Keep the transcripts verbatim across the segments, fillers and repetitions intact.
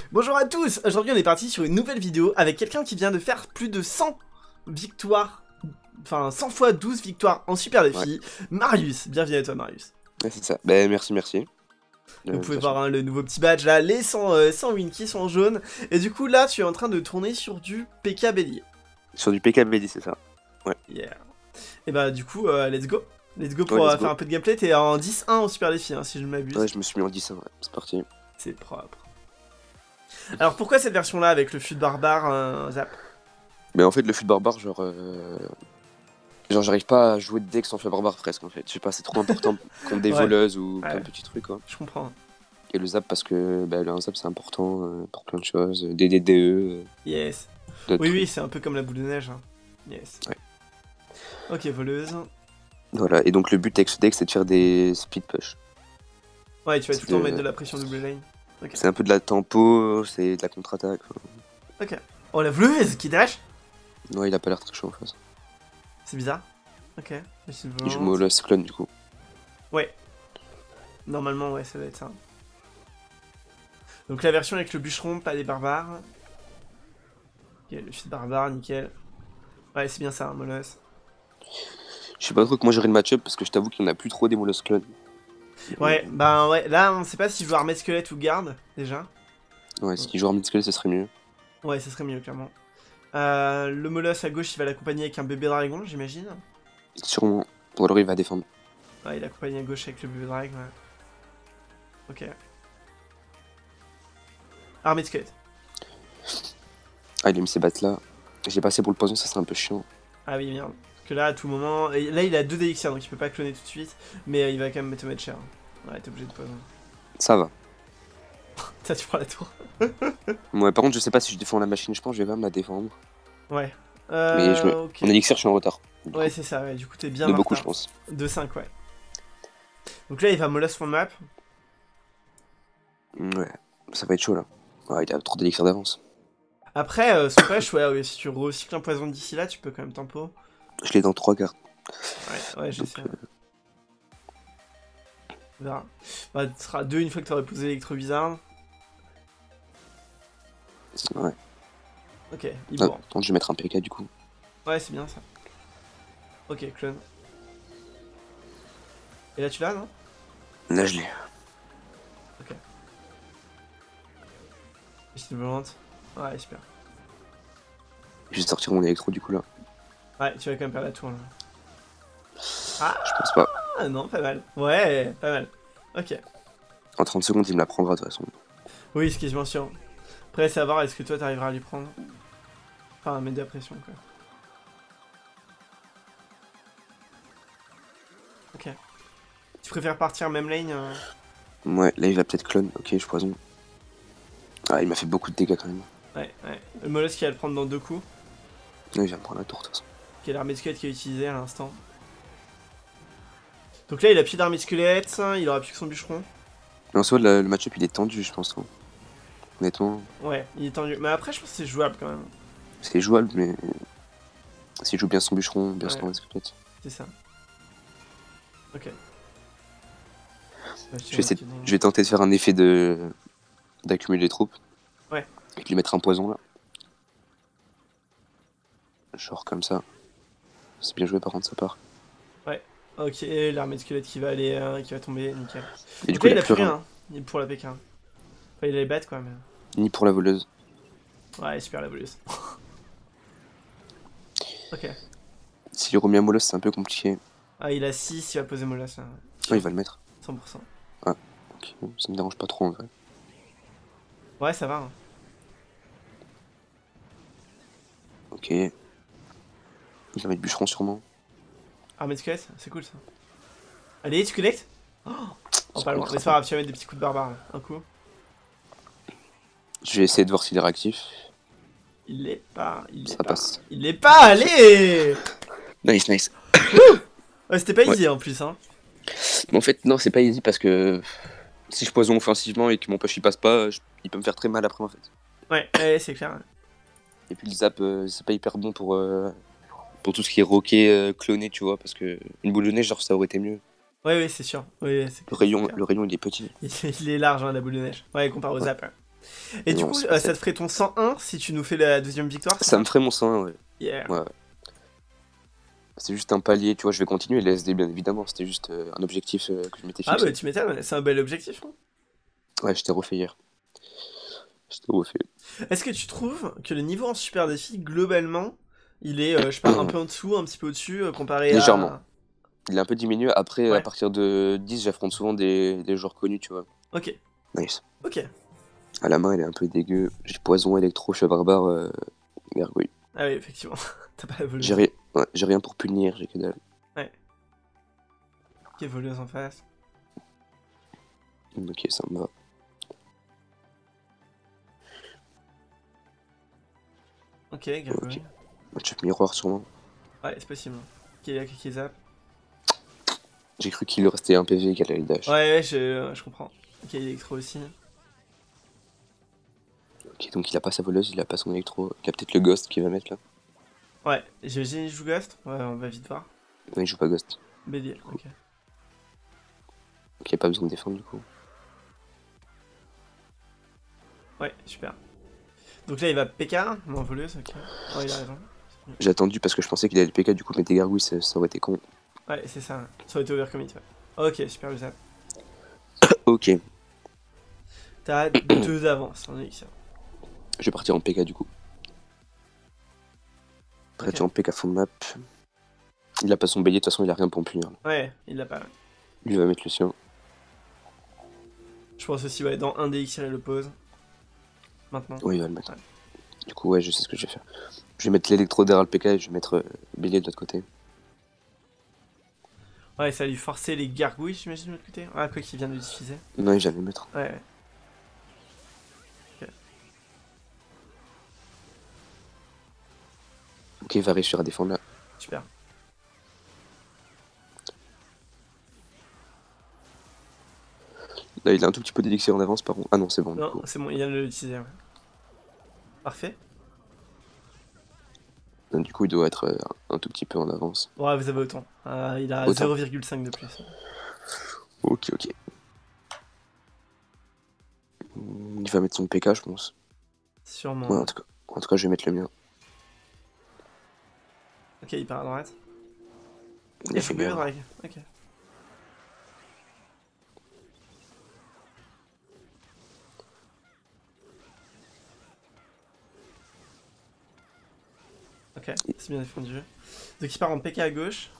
Bonjour à tous, aujourd'hui on est parti sur une nouvelle vidéo avec quelqu'un qui vient de faire plus de cent victoires, enfin cent fois douze victoires en super défi, ouais. Marius, bienvenue à toi Marius. Ouais, c'est ça, bah, merci, merci. Euh, Vous pouvez voir hein, le nouveau petit badge là, les cent, euh, cent wins qui sont en jaune, et du coup là tu es en train de tourner sur du P K Bélier. Sur du P K Bélier, c'est ça, ouais. Yeah. Et bah du coup, euh, let's go. Let's go pour ouais, let's euh, go. faire un peu de gameplay, t'es en dix un en super défi hein, si je ne m'abuse. Ouais, je me suis mis en dix un, ouais, c'est parti. C'est propre. Alors pourquoi cette version là avec le fut barbare euh, zap? Mais en fait le fut barbare genre euh... genre j'arrive pas à jouer de deck sans fut barbare presque en fait. Je sais pas, c'est trop important contre des ouais. voleuses ou ouais. plein de petits trucs quoi. Je comprends. Et le zap parce que bah, le zap c'est important euh, pour plein de choses, des D D E. Yes. Oui trucs. Oui c'est un peu comme la boule de neige. Hein. Yes. Ouais. Ok voleuse. Voilà, et donc le but avec ce deck c'est de faire des speed push. Ouais, tu vas tout le temps de... mettre de la pression double lane. Okay. C'est un peu de la tempo, c'est de la contre-attaque. Ok. Oh la voleuse qui dash. Ouais, il a pas l'air très chaud en face. C'est bizarre. Ok. Il joue Moloss clone du coup. Ouais. Normalement ouais ça doit être ça. Donc la version avec le bûcheron, pas les barbares. Ok, le fils barbare, nickel. Ouais c'est bien ça, hein, Moloss. Je sais pas trop comment gérer le match-up parce que je t'avoue qu'il n'y en a plus trop des Moloss clone. Ouais, bah ouais, là on sait pas si je joue armée squelette ou garde déjà. Ouais, si il joue armée squelette, ça serait mieux. Ouais, ça serait mieux, clairement. Euh, le Moloss à gauche, il va l'accompagner avec un bébé dragon, j'imagine. Sûrement. Ou alors il va défendre. Ouais, il accompagne à gauche avec le bébé dragon, ouais. Ok. Armée squelette. Ah, il a mis ses battes là. J'ai passé pour le poison, ça serait un peu chiant. Ah oui, merde. Parce que là, à tout moment. Et là, il a deux élixirs, donc il peut pas cloner tout de suite. Mais il va quand même te mettre cher. Ouais, t'es obligé de poison. Ça va. Ça, tu prends la tour. Ouais, par contre, je sais pas si je défends la machine, je pense que je vais quand même la défendre. Ouais. Euh, Mais je me... okay. en élixir, je suis en retard. Ouais, c'est ça, ouais. Du coup, t'es bien de en beaucoup, retard. je pense. De cinq, ouais. Donc là, il va Moloss fond map. Ouais, ça va être chaud là. Ouais, il a trop d'élixir d'avance. Après, euh, son push, ouais, ouais, si tu recycles un poison d'ici là, tu peux quand même tempo. Je l'ai dans trois cartes. Ouais, ouais, j'essaie. Euh... On verra. Bah, tu seras deux une fois que tu auras posé l'électro-bizarre. Ouais. Ok, il ah, bon. Attends, je vais mettre un P K du coup. Ouais, c'est bien ça. Ok, clone. Et là, tu l'as, non? Là, je l'ai. Ok. Petite volante. Ouais, super. Je vais sortir mon électro du coup là. Ouais, tu vas quand même perdre la tour là. Ah, je pense pas. Ah non, pas mal. Ouais, pas mal. Ok. En trente secondes, il me la prendra de toute façon. Oui, c'est quasiment sûr. Après, c'est à voir, est-ce que toi t'arriveras à lui prendre? Enfin, à mettre de la pression quoi. Ok. Tu préfères partir même lane euh... Ouais, là il va peut-être clone. Ok, je poison. Ah, il m'a fait beaucoup de dégâts quand même. Ouais, ouais. Le Moloss qui va le prendre dans deux coups. Ouais, il vient me prendre la tour de toute façon. Qui est l'armée de squelette qui est utilisée à l'instant. Donc là, il a plus d'armée de squelette, il aura plus que son bûcheron. Mais en soi, le, le match-up il est tendu, je pense. Hein. Honnêtement. Ouais, il est tendu. Mais après, je pense que c'est jouable quand même. C'est jouable, mais. S'il joue bien son bûcheron, bien ouais. son armée de squelette. C'est ça. Ok. Je vais, essayer, je vais tenter de faire un effet de d'accumuler les troupes. Ouais. Et de lui mettre un poison là. Genre comme ça. C'est bien joué par contre, ça part. Ouais. Ok, l'armée de squelette qui va aller, euh, qui va tomber, nickel. Et du coup, là, il a plus rien. rien, pour la P K. Enfin, il a les bêtes quoi, mais... Ni pour la voleuse. Ouais, super la voleuse. Ok. S'il remet un Moloss, c'est un peu compliqué. Ah, il a six, il va poser Moloss là. Ah, il va le mettre. cent pour cent. Ah, ok. Ça me dérange pas trop en vrai. Ouais, ça va. Hein. Ok. Il va mettre bûcheron sûrement. Armée de squelette, c'est cool ça. Allez, tu connectes. Oh, oh pas loin. Mais c'est pas grave, tu vas mettre des petits coups de barbare là. Un coup. Je vais essayer de voir s'il est réactif. Il l'est pas. Il l'est ça pas. passe. Il l'est pas, allez. Nice, nice. Ouais, c'était pas easy ouais. en plus, hein. Mais en fait, non, c'est pas easy parce que si je poison offensivement et que mon push il passe pas, je... il peut me faire très mal après en fait. Ouais, ouais c'est clair. Et puis le zap, euh, c'est pas hyper bon pour, euh, pour tout ce qui est roqué, euh, cloné, tu vois, parce que une boule de neige, genre ça aurait été mieux. Ouais, ouais, c'est sûr. Ouais, le, rayon, le rayon il est petit. Il est large, hein, la boule de neige. Ouais, comparé au zap. Hein. Et du Non, coup, c'est euh, pas ça te ferait ton cent un si tu nous fais la deuxième victoire? Ça me ferait mon cent un, ouais. Yeah. Ouais. C'est juste un palier, tu vois, je vais continuer les S D bien évidemment, c'était juste euh, un objectif euh, que je m'étais Ah fixé. bah tu m'étonnes, c'est un bel objectif. Hein. Ouais, je t'ai refait hier. Je t'ai refait. Est-ce que tu trouves que le niveau en super défi, globalement, il est, euh, je sais pas, un peu en dessous, un petit peu au-dessus, euh, comparé Légèrement. à... Il a un peu diminué, après à Ouais. partir de dix, j'affronte souvent des, des joueurs connus, tu vois. Ok. Nice. Ok. À la main, elle est un peu dégueu. J'ai poison, électro, chef barbare, euh, gargouille. Ah oui, effectivement. T'as pas la voleuse. J'ai rien... ouais, j'ai rien pour punir, j'ai que dalle. Ouais. Qui est voleuse en face. Ok, ça me va. Ok, gargouille. Ok. Match-up miroir sûrement. Ouais, c'est possible. Qui est qui est zap. J'ai cru qu'il lui restait un P V et qu'elle allait le dash. Ouais, ouais, je, je comprends. Ok, électro aussi. Ok, donc il a pas sa voleuse, il a pas son électro. Il a peut-être le ghost qu'il va mettre là. Ouais, j'ai j'ai joue Ghost. Ouais, on va vite voir. Non, il joue pas ghost. Bélier, ok. Donc il a pas besoin de défendre du coup. Ouais, super. Donc là, il va P K, non, voleuse, ok. Ouais, il a raison. J'ai attendu parce que je pensais qu'il allait le P K, du coup mettre des gargouilles, ça, ça aurait été con. Ouais, c'est ça. Ça aurait été overcommit, ouais. Ok, super le zap. Ok, T'as deux avances en élixir. je vais partir en P K du coup. Après, Ok. tu es en P K fond de map. Il a pas son bélier, de toute façon il a rien pour me punir. Là. Ouais, il l'a pas. Ouais. Lui va mettre le sien. Je pense aussi, ouais, dans un des élixir, il le pose. Maintenant. Oui, il va le mettre. Ouais. Du coup, ouais, je sais ce que je vais faire. Je vais mettre l'électro derrière le P K et je vais mettre euh, bélier de l'autre côté. Ouais, ça va lui forcer les gargouilles, j'imagine, de l'autre côté. Ah, quoi qu'il vient de l'utiliser. Non, il vient de le mettre. Ouais, ouais. Ok, il va réussir à défendre là. Super. Là, il a un tout petit peu d'élixir en avance par contre. Ah non, c'est bon. Du Non, coup. c'est bon, il vient de l'utiliser. Ouais. Parfait. Donc, du coup, il doit être euh, un tout petit peu en avance. Ouais, vous avez autant. Euh, il a Autant. zéro virgule cinq de plus. Ok, ok. Il va mettre son P K, je pense. Sûrement. Ouais, en tout cas, en tout cas je vais mettre le mien. Ok, il part à droite. Il Il a fait joue mieux, bien. Drag. Ok. Ok, c'est bien défendu. Donc il part en P K à gauche.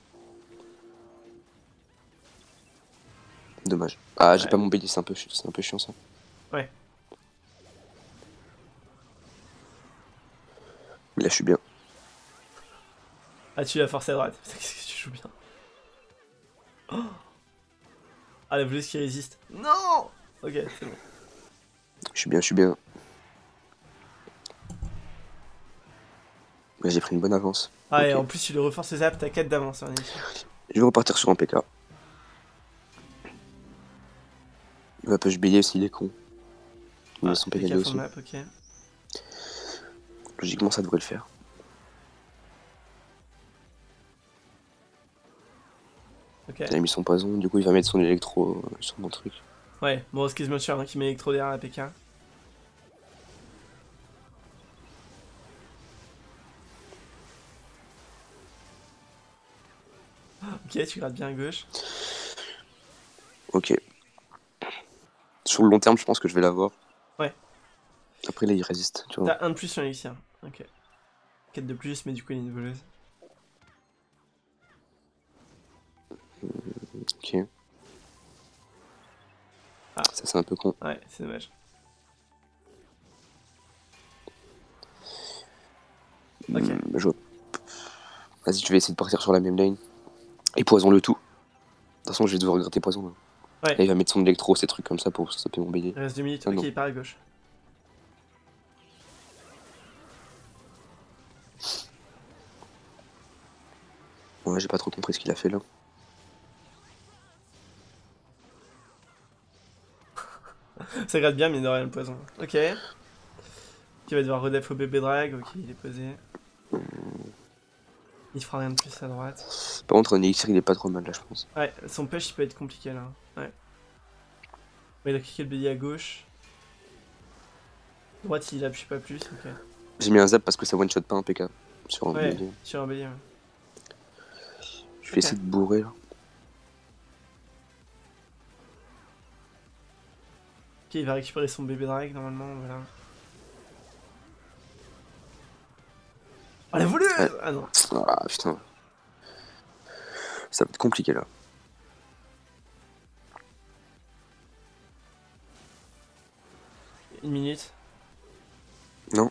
Dommage. Ah, j'ai Ouais. pas mon bélier, c'est un peu, chi- c'est un peu chiant ça. Ouais. Mais là, je suis bien. Ah, tu l'as forcé à droite. Putain, qu'est-ce que tu joues bien. Oh, ah, la voleuse qui résiste. Non. Ok, c'est bon. Je suis bien, je suis bien. Là, j'ai pris une bonne avance. Ah, et Ok. en plus, tu le reforces zap, t'as quatre d'avance. Hein, Je vais repartir sur un P K. Il va push bélier s'il est con. Il met ah, son P K P K aussi. fond de map, ok. Logiquement, ça devrait le faire. Ok. Il a mis son poison, du coup, il va mettre son électro euh, sur mon truc. Ouais, bon, excuse-moi, je suis un qui met électro derrière la P K. Ok, tu grattes bien à gauche. Ok. Sur le long terme, je pense que je vais l'avoir. Ouais. Après, là, il résiste, tu vois. T'as un de plus sur l'élixir. Ok. quatre de plus, mais du coup, il y a une voleuse. Ok. Ah. Ça, c'est un peu con. Ouais, c'est dommage. Ok. Hmm, je... Vas-y, je vais essayer de partir sur la même lane. Et poison le tout. De toute façon, je vais devoir gratter poison. Là. Ouais. Et il va mettre son électro, ces trucs comme ça pour stopper mon bélier. Il reste deux minutes. Ah, ok, non. il part à gauche. Ouais, j'ai pas trop compris ce qu'il a fait là. Ça gratte bien, mais de rien le poison. Ok. Qui va devoir redef au bébé drag. Ok, il est posé. Il fera rien de plus à droite. Par contre, un élixir, il est pas trop mal là, je pense. Ouais, son push il peut être compliqué là. Ouais. Ouais, il a cliqué le bélier à gauche. Droite, il appuie pas plus, ok. J'ai mis un zap parce que ça one shot pas un P K sur un Ouais, bélier. sur un bélier, ouais. Je vais Ok. essayer de bourrer là. Ok, il va récupérer son bébé drag normalement, voilà. Oh la voleuse Ouais. Ah non. Ah putain. Ça va être compliqué là. Une minute. Non.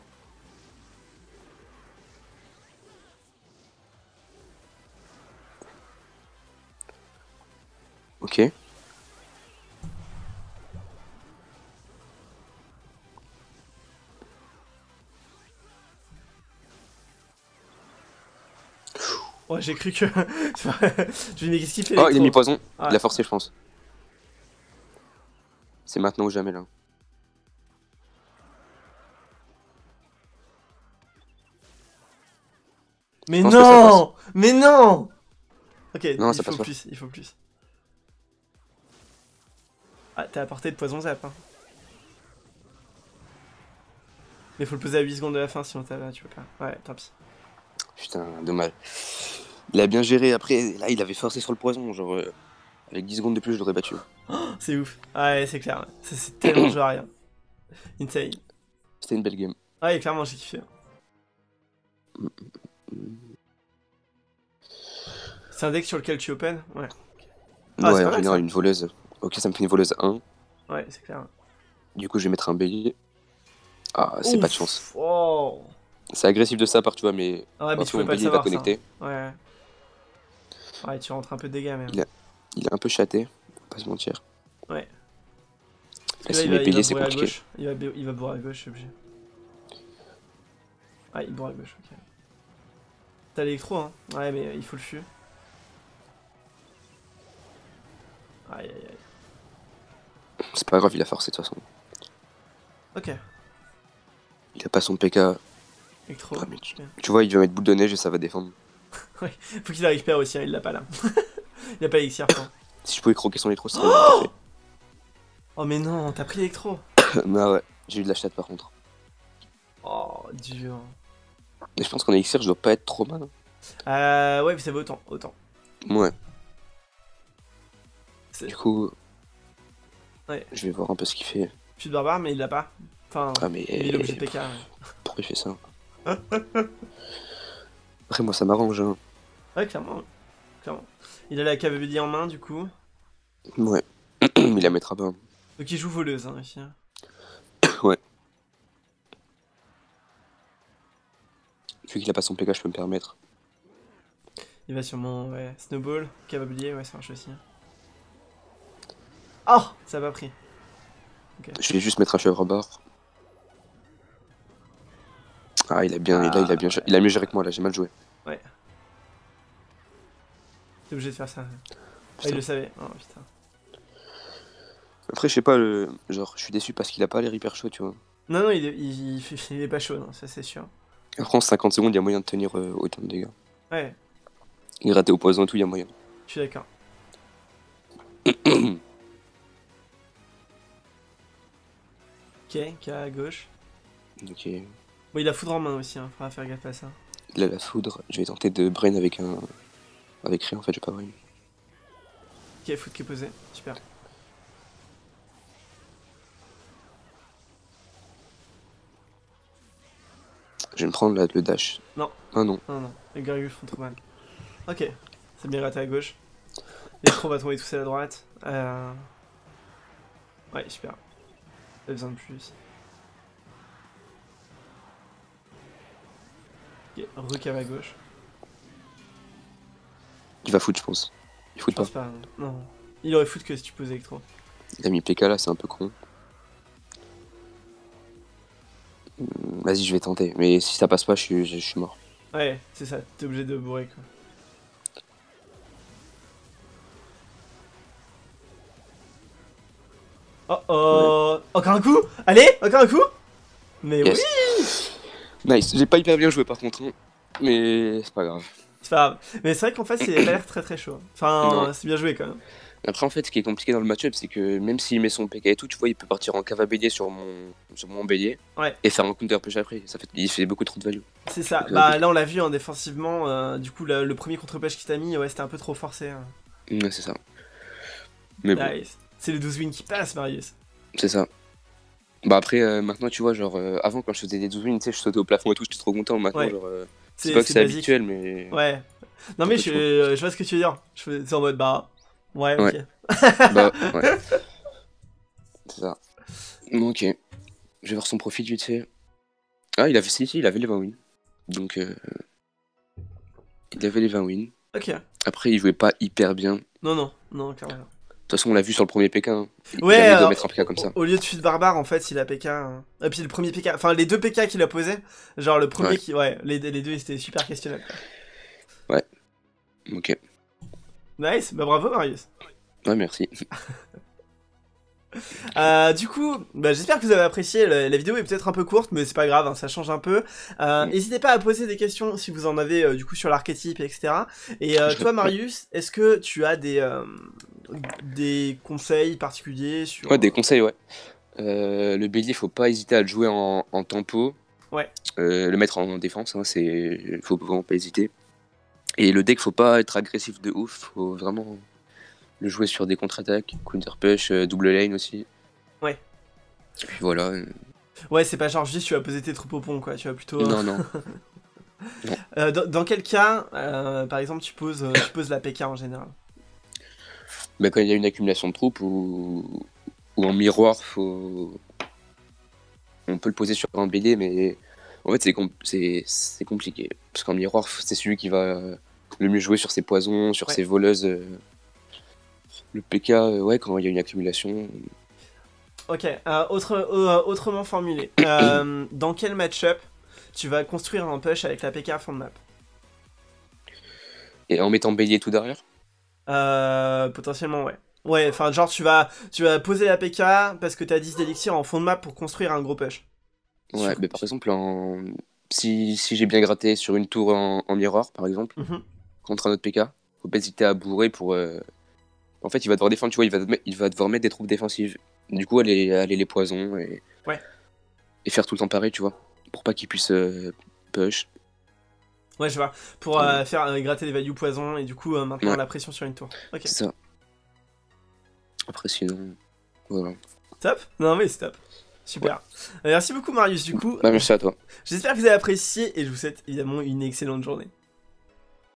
Ok. Ouais, j'ai cru que... Je me dis, qu'est-ce qu'il fait Oh, il a mis Electro poison. Ouais. Il a forcé, je pense. C'est maintenant ou jamais là. Mais Je pense que ça non Mais non Ok, Non, il ça faut passe pas. plus, il faut plus. Ah, t'as apporté de poison zap, hein. Mais faut le poser à huit secondes de la fin, sinon t'as- tu peux pas. Ouais, tant pis. Putain, dommage. Il a bien géré. Après, là, il avait forcé sur le poison. Genre, euh, avec dix secondes de plus, je l'aurais battu. C'est ouf. Ouais, c'est clair. Ouais. Ça, c'est tellement joué à rien. Insane. C'était une belle game. Ouais, clairement, j'ai kiffé. C'est un deck sur lequel tu open Ouais. Ah, c'est Ouais, pas en mal, général, ça. une voleuse. Ok, ça me fait une voleuse un. Ouais, c'est clair. Du coup, je vais mettre un bélier. Ah, c'est pas de chance. Ouf. Oh. C'est agressif de sa part, tu vois, mais. Ah ouais, Bon, mais tu après, pouvais mon pas le bélier il va savoir, ça. connecter. Ouais. Ouais, tu rentres un peu de dégâts, même. Il, a... il est un peu châté, faut pas se mentir. Ouais. Parce Là, que là, s'il il met va, il va bélier, c'est bourrer à compliqué. gauche. Il va, b- il va bourrer à gauche, c'est obligé. Ah, il bourre à gauche, ok. T'as l'électro, hein. Ouais, mais il faut le fût. Aïe, aïe, aïe. C'est pas grave, il a forcé de toute façon. Ok. Il a pas son P K. Électro. Ah, mais tu... Ok. tu vois, il vient mettre boule de neige et ça va défendre. Ouais. Faut qu'il la récupère aussi, hein, il l'a pas là. Il a pas l'élixir, quoi. Si je pouvais croquer son électro, ce serait parfait. Oh, mais non, t'as pris l'électro. Ah ouais, j'ai eu de la chatte par contre. Oh, dur. Et je pense qu'en élixir, je dois pas être trop mal. Hein. Euh, ouais, mais ça vaut autant. Autant. Ouais. C'est- Du coup, Ouais. je vais voir un peu ce qu'il fait. Plus de barbare, mais il l'a pas. Enfin, Ah, mais il est obligé de P K. Ouais. pourquoi il fait ça? Après, moi, ça m'arrange. Hein. Ouais, clairement. Clairement. Il a la cavalier en main, du coup. Ouais. Il la mettra pas. Donc il joue voleuse, hein, ici. Ouais. Vu qu'il a pas son P K, je peux me permettre. Il va sûrement, ouais, snowball, cavalier, ouais, ça marche aussi. Oh, ça a pas pris. Okay. Je vais juste mettre un chèvre bord. Ah, il a bien, Ah, là, il a bien, ouais. il a mieux géré que moi, là, j'ai mal joué. Ouais. T'es obligé de faire ça. Ah, il le savait. Oh putain. Après, je sais pas, le... genre, je suis déçu parce qu'il a pas l'air hyper chaud, tu vois. Non, non, il est, il, il, il est pas chaud, non, ça c'est sûr. Après, en cinquante secondes, il y a moyen de tenir euh, autant de dégâts. Ouais, Il raté au poison et tout, il y a moyen. je suis d'accord. Ok, K à gauche. Ok. Bon, il a foudre en main aussi, hein, faudra faire gaffe à ça. Il a la foudre. Je vais tenter de brain avec un. Avec rien, en fait, je vais pas brain. Ok, foudre qui est posé, super. Je vais me prendre là, le dash. Non. Ah non. Non, non, les gargules font trop mal. Ok, c'est bien raté à gauche. L'électro va tomber tout seul à droite. Euh... Ouais, super. Pas besoin de plus. Ok, recave à gauche. Il va foot, je pense. Il foot Je pas. pense pas, non. Non. Il aurait foot que si tu posais électro. Il a mis P K là, c'est un peu con. Hmm, Vas-y, je vais tenter. Mais si ça passe pas, je suis, je, je suis mort. Ouais, c'est ça, t'es obligé de bourrer quoi. Oh oh, encore un coup. Allez, encore un coup. Mais Yes. oui, Nice. J'ai pas hyper bien joué par contre. Hein. Mais c'est pas grave. c'est pas grave. Mais c'est vrai qu'en fait, il a pas l'air très très chaud. Enfin, Non. c'est bien joué quand même. Après, en fait, ce qui est compliqué dans le match-up, c'est que même s'il met son P K et tout, tu vois, il peut partir en cave à bélier sur mon, sur mon bélier Ouais. et faire un counter push après. Ça fait, il fait beaucoup trop de value. C'est ça. Donc, Bah euh, là, on l'a vu hein, défensivement. Euh, du coup, le, le premier contre-push qu'il t'a mis, ouais, c'était un peu trop forcé. Hein. ouais, c'est ça. Mais bon, Nice. C'est les douze wins qui passent, Marius. c'est ça. Bah après, euh, maintenant, tu vois, genre, euh, avant, quand je faisais des douze wins, tu sais, je sautais au plafond et tout, j'étais trop content. Maintenant, Ouais. genre, euh, c'est C'est pas que c'est c'est basique. habituel, mais. Ouais. Non, un mais peu je, chaud. euh, je vois ce que tu veux dire. Je fais- C'est en mode, bah. Ouais, ok. Ouais. Bah, ouais. C'est ça. Bon, ok. Je vais voir son profil vite fait. Ah, il avait, si, si, il avait les vingt wins. Donc, euh, il avait les vingt wins. Ok. Après, il jouait pas hyper bien. Non, non, non, clairement. De toute façon, on l'a vu sur le premier P K. Hein. Ouais, Jamais il doit alors, mettre un P K comme ça. Au, au lieu de fuite barbare, en fait, il a P K. Hein. Et puis le premier P K, enfin les deux P K qu'il a posé, genre le premier Ouais. qui, ouais, les, les deux c'était super questionnable. Ouais. Ok. Nice, bah bravo Marius. Ouais, merci. Euh, du coup, bah, j'espère que vous avez apprécié. La, la vidéo est peut-être un peu courte, mais c'est pas grave, hein, ça change un peu. Euh, Mm. N'hésitez pas à poser des questions si vous en avez euh, du coup sur l'archétype, et cetera. Et euh, Je- toi, Marius, est-ce que tu as des euh, des conseils particuliers sur Ouais, des conseils, ouais. Euh, le bélier, faut pas hésiter à le jouer en, en tempo. Ouais. Euh, le mettre en défense, hein, c'est. Faut vraiment pas hésiter. Et le deck, faut pas être agressif de ouf. Faut vraiment le jouer sur des contre-attaques, counter push, euh, double lane aussi. Ouais. Et puis voilà. euh, Ouais, c'est pas genre juste tu vas poser tes troupes au pont, quoi. Tu vas plutôt. Non, non. Euh, dans, dans quel cas, euh, par exemple, tu poses, euh, tu poses la P K en général? Bah, quand il y a une accumulation de troupes ou, ou en miroir, faut. On peut le poser sur un bélier, mais en fait, c'est com- c'est c'est compliqué. Parce qu'en miroir, c'est celui qui va euh, le mieux jouer sur ses poisons, sur Ouais. ses voleuses. euh. Le P K, euh, ouais, quand il y a une accumulation. Ok, euh, autre, euh, autrement formulé. Euh, dans quel match-up tu vas construire un push avec la P K à fond de map? Et en mettant bélier tout derrière. Euh, potentiellement, ouais. Ouais, enfin, genre, tu vas, tu vas poser la P K parce que t'as dix d'élixir en fond de map pour construire un gros push. Ouais, Sur- mais par exemple, en... si, si j'ai bien gratté sur une tour en, en miroir, par exemple, Mhm. contre un autre P K, faut pas hésiter à bourrer pour. euh, En fait, il va devoir défendre, tu vois, il va, te met- il va devoir mettre des troupes défensives. Du coup, aller, aller les poisons et... Ouais. et faire tout le temps pareil, tu vois, pour pas qu'il puisse euh, push. Ouais, je vois. Pour euh, faire euh, gratter les values poison et du coup euh, maintenir Ouais. la pression sur une tour. Ok. C'est ça. Après, sinon. Voilà. Top? Non, mais c'est top. Super. Euh, merci beaucoup, Marius, du coup. Bah, merci à toi. J'espère que vous avez apprécié et je vous souhaite évidemment une excellente journée.